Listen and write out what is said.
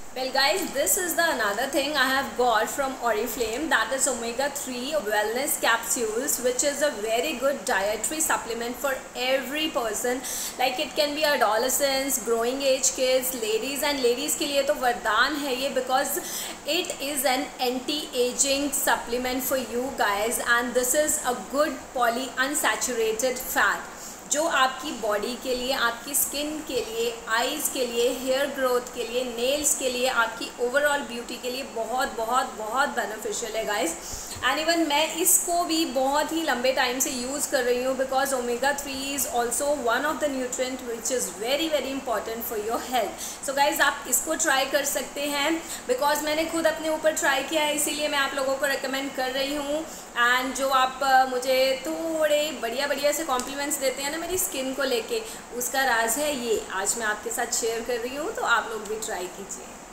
Well guys, this is the another thing I have got from Oriflame, that is omega-3 wellness capsules, which is a very good dietary supplement for every person. Like it can be adolescents, growing age kids, ladies, and ladies के लिए तो वरदान है ये, because it is an anti-aging supplement for you guys, and this is a good polyunsaturated fat जो आपकी body के लिए, आपकी स्किन के लिए, आईज़ के लिए, हेयर ग्रोथ के लिए, नेल्स के लिए, आपकी ओवरऑल ब्यूटी के लिए बहुत बहुत बहुत बेनिफिशियल है गाइस। एंड इवन मैं इसको भी बहुत ही लंबे टाइम से यूज़ कर रही हूँ, बिकॉज ओमेगा-3 is also one of the nutrient which is very very important for your health. So guys आप इसको ट्राई कर सकते हैं, बिकॉज मैंने खुद अपने ऊपर ट्राई किया है, इसीलिए मैं आप लोगों को रिकमेंड कर रही हूँ। एंड जो आप मुझे थोड़े बढ़िया से कॉम्प्लीमेंट्स देते हैं ना मेरी स्किन को लेके, उसका राज है ये, आज मैं आपके साथ शेयर कर रही हूँ, तो आप लोग भी ट्राई कीजिए।